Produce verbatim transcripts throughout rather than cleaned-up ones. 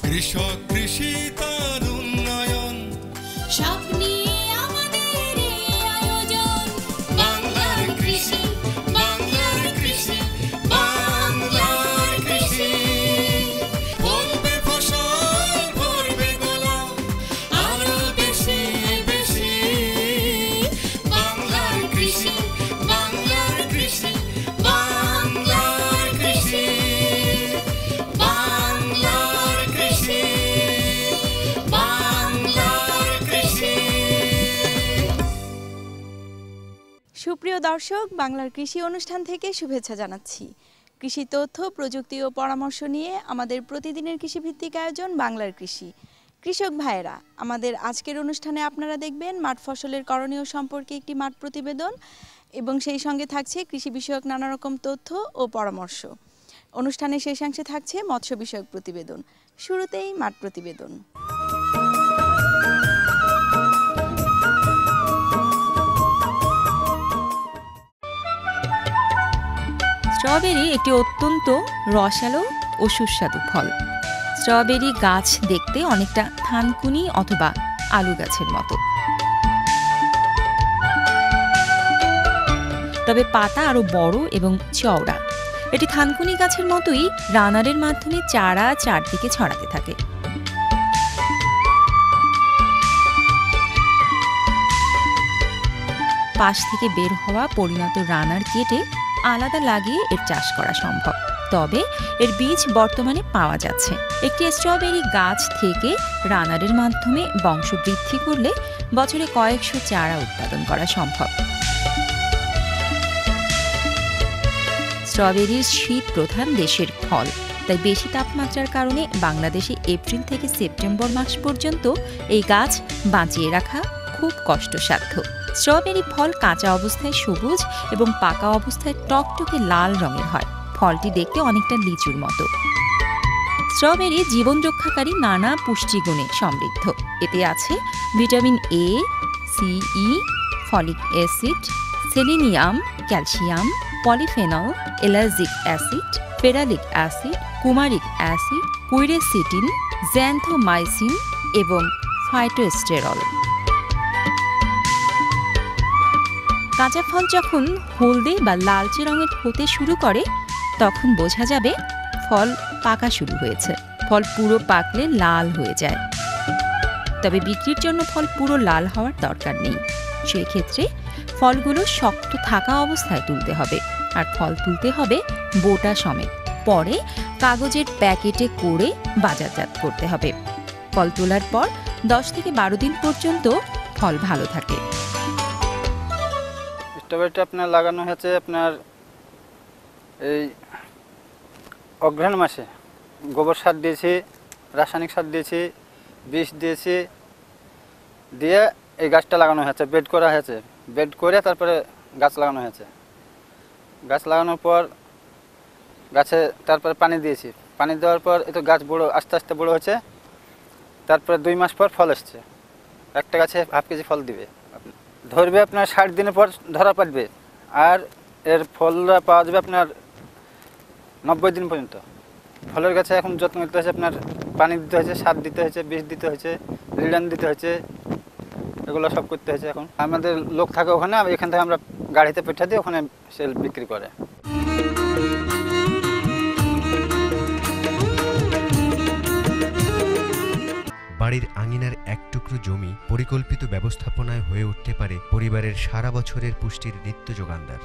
কৃষক কৃষি তার উন্নয়ন সব নিয়ে আমাদের আয়োজন বাংলার কৃষি বাংলার কৃষি বাংলার কৃষি ফলবে ফসল ভরবে গোলা আরো বেশি বেশি বাংলার কৃষি বাংলার কৃষি বাংলার কৃষি বাংলার কৃষি বাংলার কৃষি। সুপ্রিয় দর্শক, বাংলার কৃষি অনুষ্ঠান থেকে শুভেচ্ছা জানাচ্ছি। কৃষি তথ্য, প্রযুক্তি ও পরামর্শ নিয়ে আমাদের প্রতিদিনের কৃষিভিত্তিক আয়োজন বাংলার কৃষি। কৃষক ভাইয়েরা, আমাদের আজকের অনুষ্ঠানে আপনারা দেখবেন মাঠ ফসলের করণীয় সম্পর্কে একটি মাঠ প্রতিবেদন এবং সেই সঙ্গে থাকছে কৃষি বিষয়ক নানা রকম তথ্য ও পরামর্শ। অনুষ্ঠানের শেষাংশে থাকছে মৎস্য বিষয়ক প্রতিবেদন। শুরুতেই মাঠ প্রতিবেদন। স্ট্রবেরি একটি অত্যন্ত রসালো ও সুস্বাদু ফল। স্ট্রবেরি গাছ দেখতে অনেকটা থানকুনি অথবা আলু গাছের মতো, তবে পাতা আরো বড় এবং চওড়া। এটি থানকুনি গাছের মতোই রানারের মাধ্যমে চারা চারদিকে ছড়াতে থাকে। পাশ থেকে বের হওয়া পরিণত রানার কেটে আলাদা লাগিয়ে এর চাষ করা সম্ভব, তবে এর বীজ বর্তমানে পাওয়া যাচ্ছে। একটি স্ট্রবেরি গাছ থেকে রানারের মাধ্যমে বংশবৃদ্ধি করলে বছরে কয়েকশো চারা উৎপাদন করা সম্ভব। স্ট্রবেরির শীত প্রধান দেশের ফল, তাই বেশি তাপমাত্রার কারণে বাংলাদেশে এপ্রিল থেকে সেপ্টেম্বর মাস পর্যন্ত এই গাছ বাঁচিয়ে রাখা খুব কষ্টসাধ্য। স্ট্রবেরি ফল কাঁচা অবস্থায় সবুজ এবং পাকা অবস্থায় টকটকে লাল রঙের হয়। ফলটি দেখতে অনেকটা লিচুর মতো। স্ট্রবেরি জীবন রক্ষাকারী নানা পুষ্টিগুণে সমৃদ্ধ। এতে আছে vitamin A, C, E, folic acid, selenium, calcium, polyphenol, ellagic acid, ferulic acid, coumaric acid, quercetin, xanthomycin এবং ফাইটোস্টেরল। কাঁচা ফল যখন হলদে বা লালচে রঙের হতে শুরু করে তখন বোঝা যাবে ফল পাকা শুরু হয়েছে। ফল পুরো পাকলে লাল হয়ে যায়, তবে বিক্রির জন্য ফল পুরো লাল হওয়ার দরকার নেই। সেই ক্ষেত্রে ফলগুলো শক্ত থাকা অবস্থায় তুলতে হবে, আর ফল তুলতে হবে বোটা সমেত। পরে কাগজের প্যাকেটে করে বাজারজাত করতে হবে। ফল তোলার পর দশ থেকে বারো দিন পর্যন্ত ফল ভালো থাকে। স্ট্রবেরিটা আপনার লাগানো হয়েছে আপনার এই অগ্রহায়ণ মাসে। গোবর সার দিয়েছি, রাসায়নিক সার দিয়েছি, বিষ দিয়েছি, দিয়ে এই গাছটা লাগানো হয়েছে। বেড করা হয়েছে, বেড করে তারপরে গাছ লাগানো হয়েছে। গাছ লাগানোর পর গাছে তারপরে পানি দিয়েছি। পানি দেওয়ার পর এই তো গাছ বড়ো আস্তে আস্তে বড়ো হচ্ছে। তারপরে দুই মাস পর ফল আসছে। একটা গাছে হাফ কেজি ফল দিবে। ধরবে আপনার ষাট দিনের পর ধরা পারবে, আর এর ফলটা পাওয়া যাবে আপনার নব্বই দিন পর্যন্ত। ফলের গাছে এখন যত্ন নিতে হয়েছে, আপনার পানি দিতে হয়েছে, সার দিতে হয়েছে, বিষ দিতে হয়েছে, রিডান দিতে হয়েছে, এগুলো সব করতে হয়েছে। এখন আমাদের লোক থাকে ওখানে, এখান থেকে আমরা গাড়িতে পেঠা দিই, ওখানে সেল বিক্রি করে। বাড়ির আঙিনার এক টুকরো জমি পরিকল্পিত ব্যবস্থাপনায় হয়ে উঠতে পারে পরিবারের সারা বছরের পুষ্টির নিত্য যোগানদার।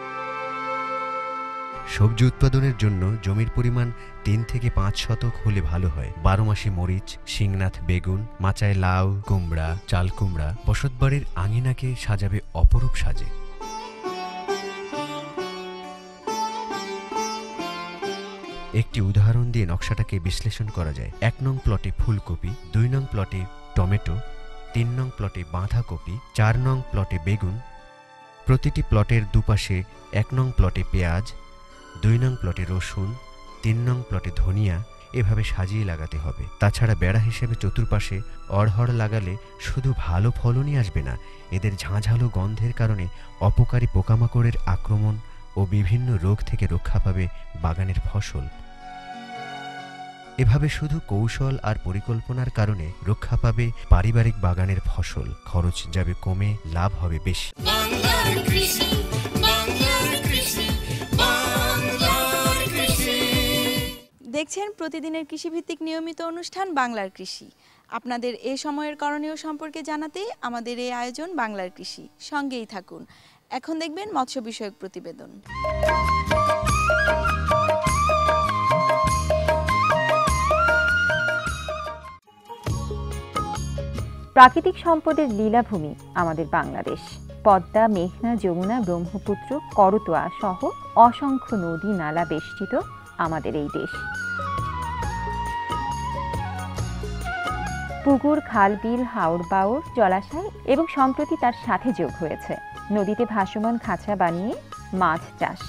সবজি উৎপাদনের জন্য জমির পরিমাণ তিন থেকে পাঁচ শতক হলে ভালো হয়। বারোমাসি মরিচ, শিংনাথ বেগুন, মাচায় লাউ, কুমড়া, চাল কুমড়া বসতবাড়ির আঙিনাকে সাজাবে অপরূপ সাজে। একটি উদাহরণ দিয়ে নকশাটাকে বিশ্লেষণ করা যায়। এক নং প্লটে ফুলকপি, দুই নং প্লটে টমেটো, তিন নং প্লটে বাঁধাকপি, চার নং প্লটে বেগুন। প্রতিটি প্লটের দুপাশে এক নং প্লটে পেঁয়াজ, দুই নং প্লটে রসুন, তিন নং প্লটে ধনিয়া, এভাবে সাজিয়ে লাগাতে হবে। তাছাড়া বেড়া হিসেবে চতুর্পাশে অড়হড় লাগালে শুধু ভালো ফলনই আসবে না, এদের ঝাঁঝালো গন্ধের কারণে অপকারী পোকামাকড়ের আক্রমণ ও বিভিন্ন রোগ থেকে রক্ষা পাবে বাগানের ফসল। এভাবে শুধু কৌশল আর পরিকল্পনার কারণে রক্ষা পাবে পারিবারিক বাগানের ফসল, খরচ যাবে কমে, লাভ হবে বেশি। বাংলার কৃষি, বাংলার কৃষি, বাংলার কৃষি। দেখছেন প্রতিদিনের কৃষিভিত্তিক নিয়মিত অনুষ্ঠান বাংলার কৃষি। আপনাদের এ সময়ের করণীয় সম্পর্কে জানাতে আমাদের এই আয়োজন বাংলার কৃষি। সঙ্গেই থাকুন। এখন দেখবেন মৎস্য বিষয়ক প্রতিবেদন। প্রাকৃতিক সম্পদের লীলাভূমি আমাদের বাংলাদেশ। পদ্মা, মেঘনা, যমুনা, ব্রহ্মপুত্র, করতোয়া সহ অসংখ্য নদী নালা বেষ্টিত আমাদের এই দেশ। পুকুর, খাল, বিল, হাওর বাওর, জলাশয় এবং সম্প্রতি তার সাথে যোগ হয়েছে নদীতে ভাসমান খাঁচা বানিয়ে মাছ চাষ।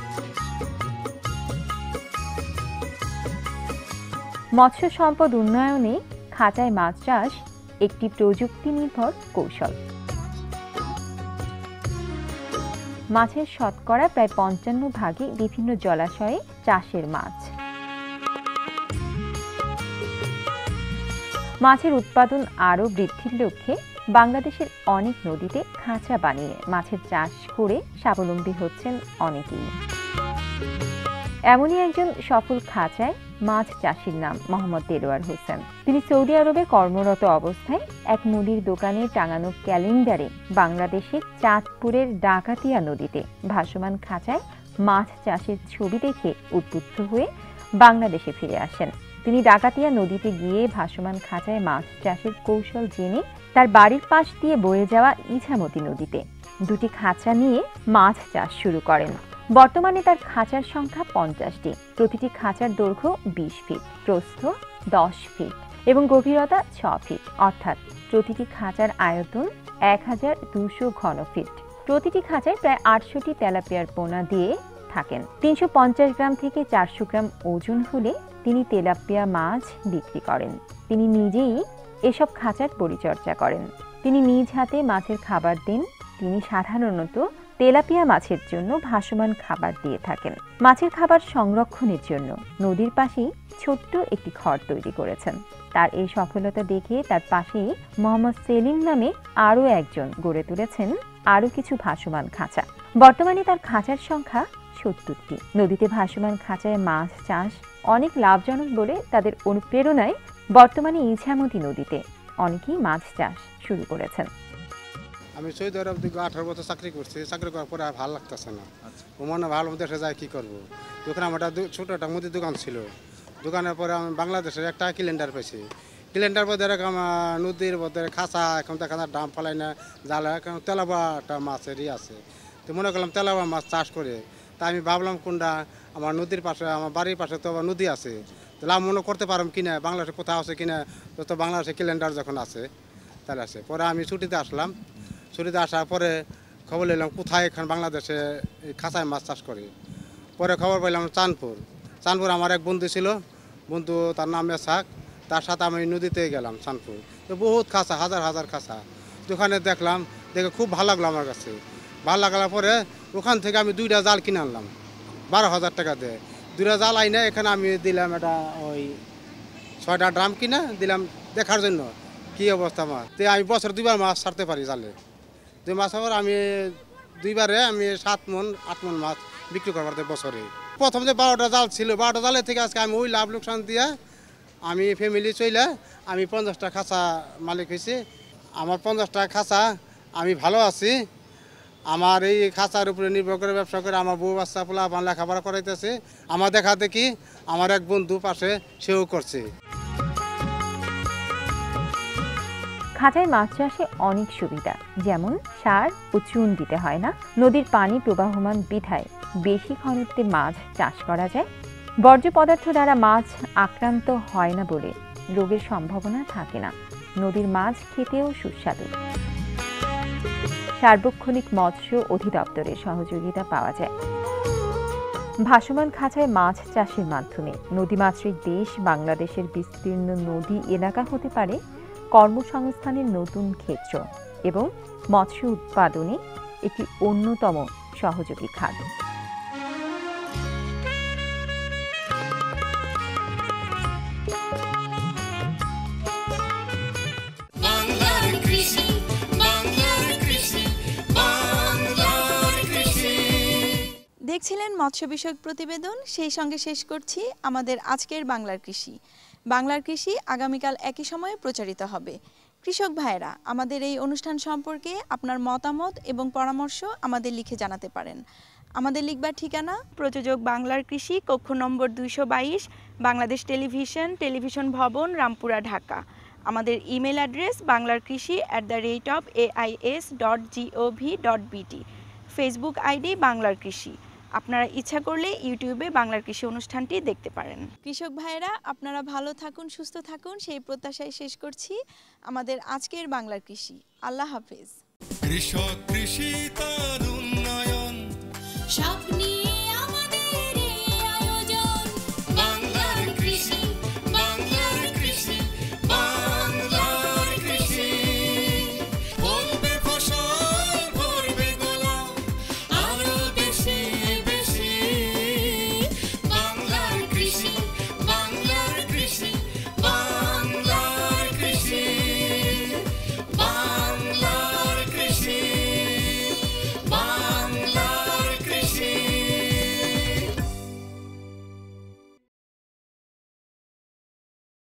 মৎস্য সম্পদ উন্নয়নে খাঁচায় মাছ চাষ একটি প্রযুক্তি নির্ভর কৌশল। মাছের শতকরা প্রায় পঞ্চান্ন ভাগে বিভিন্ন জলাশয়ে চাষের মাছ। মাছের উৎপাদন আরও বৃদ্ধির লক্ষ্যে বাংলাদেশের অনেক নদীতে খাঁচা বানিয়ে মাছের চাষ করে স্বাবলম্বী হচ্ছেন অনেকেই। এমনই একজন সফল খাঁচায় মাছ চাষির নাম মোহাম্মদ দেলোয়ার হোসেন। তিনি সৌদি আরবে কর্মরত অবস্থায় এক মুদির দোকানে টাঙানো ক্যালেন্ডারে বাংলাদেশের চাঁদপুরের ডাকাতিয়া নদীতে ভাসমান খাঁচায় মাছ চাষের ছবি দেখে উদ্বুদ্ধ হয়ে বাংলাদেশে ফিরে আসেন। তিনি ডাকাতিয়া নদীতে গিয়ে ভাসমান খাঁচায় মাছ চাষের কৌশল জেনে তার বাড়ির পাশ দিয়ে বয়ে যাওয়া ইছামতি নদীতে দুটি খাঁচা নিয়ে মাছ চাষ শুরু করেন। বর্তমানে তার খাঁচার সংখ্যা পঞ্চাশটি। প্রতিটি খাঁচার দৈর্ঘ্য বিশ ফিট, প্রস্থ দশ ফিট এবং গভীরতা ছ ফিট, অর্থাৎ প্রতিটি খাঁচার আয়তন এক হাজার দুশো ঘন ফিট। প্রতিটি খাঁচায় প্রায় আটশোটি তেলাপিয়ার পোনা দিয়ে থাকেন। তিনশো পঞ্চাশ গ্রাম থেকে চারশো গ্রাম ওজন হলে তিনি তেলাপিয়া মাছ বিক্রি করেন। তিনি নিজেই এসব খাঁচার পরিচর্যা করেন। তিনি নিজ হাতে মাছের খাবার দেন। তিনি সাধারণত তেলাপিয়া মাছের জন্য ভাসমান খাবার দিয়ে থাকেন। মাছের খাবার সংরক্ষণের জন্য নদীর পাশেই ছোট্ট একটি ঘর তৈরি করেছেন। তার এই সফলতা দেখে তার পাশেই মোহাম্মদ সেলিম নামে আরও একজন গড়ে তুলেছেন আরও কিছু ভাসমান খাঁচা। বর্তমানে তার খাঁচার সংখ্যা সত্তরটি। নদীতে ভাসমান খাঁচায় মাছ চাষ অনেক লাভজনক বলে তাদের অনুপ্রেরণায় বর্তমানে ইছামতি নদীতে অনেকেই মাছ চাষ শুরু করেছেন। আমি সৌদি আরব দিকে আঠারো বছর চাকরি করছি। চাকরি করার পরে আর ভালো লাগতেছে না। ও মনে ভালো দেশে যায় কী করবো। দোকানে আমার একটা ছোটো একটা মুদির দোকান ছিল। দোকানের পরে আমি বাংলাদেশের একটা ক্যালেন্ডার পেয়েছি। ক্যালেন্ডার পরে এরকম নদীর মধ্যে খাঁচা এখন দেখা যায় ডাম ফালাই না জ্বালা, এখন তেলাবাটা মাছেরই আছে। তো মনে করলাম তেলাবা মাছ চাষ করে। তা আমি ভাবলাম কোনটা আমার নদীর পাশে, আমার বাড়ির পাশে তো আবার নদী আছে, তাহলে আমি মনে করতে পারলাম কিনা বাংলাদেশে কোথাও আছে কিনা। তো বাংলাদেশে ক্যালেন্ডার যখন আছে তাহলে আছে। পরে আমি ছুটিতে আসলাম। ছুটিতে আসার পরে খবর নিলাম কোথায় এখানে বাংলাদেশে খাঁচায় মাছ চাষ করে। পরে খবর পাইলাম চাঁদপুর। চাঁদপুর আমার এক বন্ধু ছিল, বন্ধু তার নাম এসাক, তার সাথে আমি নদীতে গেলাম চাঁদপুর। তো বহুত খাঁচা, হাজার হাজার খাঁচা। ওখানে দেখলাম, দেখে খুব ভালো লাগলো আমার কাছে। ভালো লাগার পরে ওখান থেকে আমি দুইটা জাল কিনে আনলাম বারো হাজার টাকা দিয়ে। দুইটা জাল আইনে এখানে আমি দিলাম একটা ওই ছয়টা ড্রাম কিনা দিলাম দেখার জন্য কী অবস্থা মাছ। তো আমি বছর দুইবার মাছ ছাড়তে পারি জালে। দুই মাস পর আমি দুইবারে আমি সাত মন আট মন মাছ বিক্রি করবার বছরে। প্রথম যে বারোটা জাল ছিল, বারোটা জালের থেকে আজকে আমি ওই লাভ লোকসান দিয়ে আমি ফ্যামিলি চলে আমি পঞ্চাশটা খাঁচা মালিক হয়েছি। আমার পঞ্চাশটা খাঁচা আমি ভালো আছি। আমার এই খাঁচার উপরে নির্ভর করে ব্যবসা করে আমার বউ বাচ্চা পোলা আমার লেখাপড়া করাইতেছে। আমার দেখা দেখি আমার এক বন্ধু পাশে সেও করছে। খাঁচায় মাছ চাষে অনেক সুবিধা, যেমন সার ও চুন দিতে হয় না। নদীর পানি প্রবাহমান বিধায় বেশি ঘনত্বে মাছ চাষ করা যায়। বর্জ্য পদার্থ দ্বারা মাছ আক্রান্ত হয় না বলে রোগের সম্ভাবনা থাকে না। নদীর মাছ খেতেও সুস্বাদু। সার্বক্ষণিক মৎস্য অধিদপ্তরের সহযোগিতা পাওয়া যায়। ভাসমান খাঁচায় মাছ চাষের মাধ্যমে নদীমাতৃক দেশ বাংলাদেশের বিস্তীর্ণ নদী এলাকা হতে পারে কর্মসংস্থানের নতুন ক্ষেত্র এবং মৎস্য উৎপাদনে একটি অন্যতম সহযোগী খাত। শুনছিলেন মৎস্য বিষয়ক প্রতিবেদন, সেই সঙ্গে শেষ করছি আমাদের আজকের বাংলার কৃষি। বাংলার কৃষি আগামীকাল একই সময়ে প্রচারিত হবে। কৃষক ভাইয়েরা, আমাদের এই অনুষ্ঠান সম্পর্কে আপনার মতামত এবং পরামর্শ আমাদের লিখে জানাতে পারেন। আমাদের লিখবার ঠিকানা প্রযোজক বাংলার কৃষি, কক্ষ নম্বর দুইশো বাইশ, বাংলাদেশ টেলিভিশন, টেলিভিশন ভবন, রামপুরা, ঢাকা। আমাদের ইমেল অ্যাড্রেস বাংলার কৃষি at the rate of AIS dot GOV dot BT. Facebook ID বাংলার কৃষি। আপনারা ইচ্ছা করলে ইউটিউবে বাংলার কৃষি অনুষ্ঠানটি দেখতে পারেন। কৃষক ভাইয়েরা, আপনারা ভালো থাকুন, সুস্থ থাকুন, সেই প্রত্যাশায় শেষ করছি আমাদের আজকের বাংলার কৃষি। আল্লাহ হাফেজ। কৃষক কৃষি তার উন্নয়ন স্বপ্ন